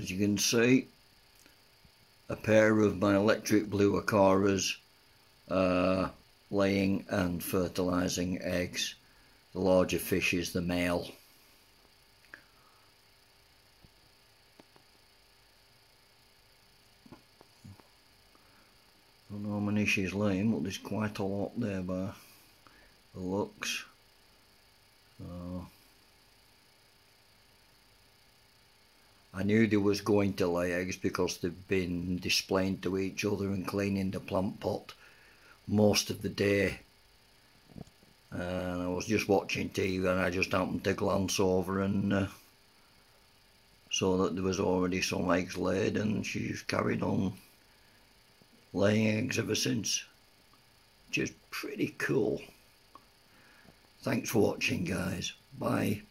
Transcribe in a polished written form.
As you can see, a pair of my electric blue Acaras laying and fertilising eggs. The larger fish is the male. I don't know how many she's laying, but there's quite a lot there by the looks. I knew they was going to lay eggs because they've been displaying to each other and cleaning the plant pot most of the day. And I was just watching TV and I just happened to glance over and saw that there was already some eggs laid, and she's carried on laying eggs ever since. Just pretty cool. Thanks for watching, guys. Bye.